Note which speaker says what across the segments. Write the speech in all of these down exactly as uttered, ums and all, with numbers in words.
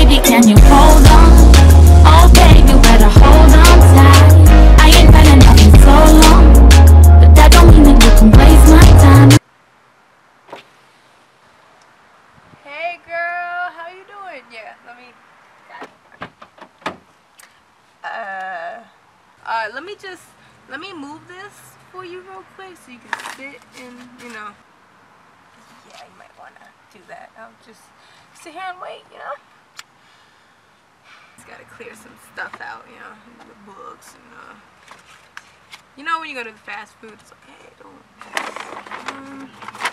Speaker 1: baby, can you hold on? Oh baby, you better hold on tight. I ain't been enough in so long, but that don't mean that you can waste my time.
Speaker 2: Hey girl, how you doing? Yeah, let me uh uh let me just let me move this for you real quick so you can sit and, you know, yeah, you might want to do that. I'll just sit here and wait, you know. Just gotta clear some stuff out, you know, the books and uh you know when you go to the fast food, it's like, hey, don't um,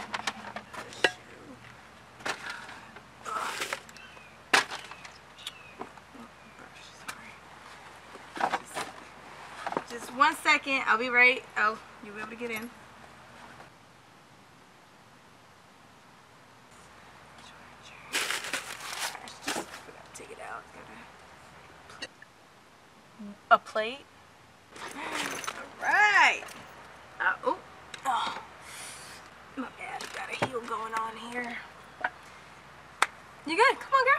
Speaker 2: just one second, I'll be right. Oh, you'll be able to get in. Take it out. A plate. Alright. Uh, oh. Oh. My bad. Got a heel going on here. You good? Come on, girl.